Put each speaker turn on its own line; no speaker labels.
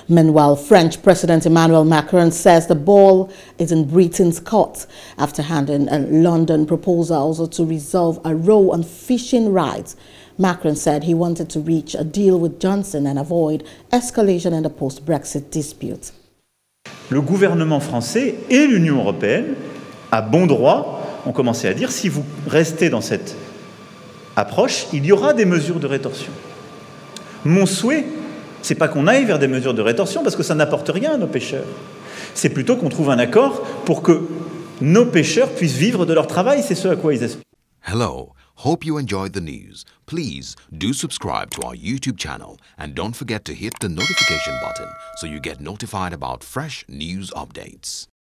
Meanwhile, French President Emmanuel Macron says the ball is in Britain's court after handing a London proposal to resolve a row on fishing rights. Macron said he wanted to reach a deal with Johnson and avoid escalation in the post-Brexit dispute.
Le gouvernement français et l'Union européenne, à bon droit, ont commencé à dire si vous restez dans cette approche, il y aura des mesures de rétorsion. Mon souhait, c'est pas qu'on aille vers des mesures de rétorsion parce que ça n'apporte rien à nos pêcheurs. C'est plutôt qu'on trouve un accord pour que nos pêcheurs puissent vivre de leur travail, c'est ce à quoi ils aspirent.
Hello, hope you enjoyed the news. Please do subscribe to our YouTube channel and don't forget to hit the notification button so you get notified about fresh news updates.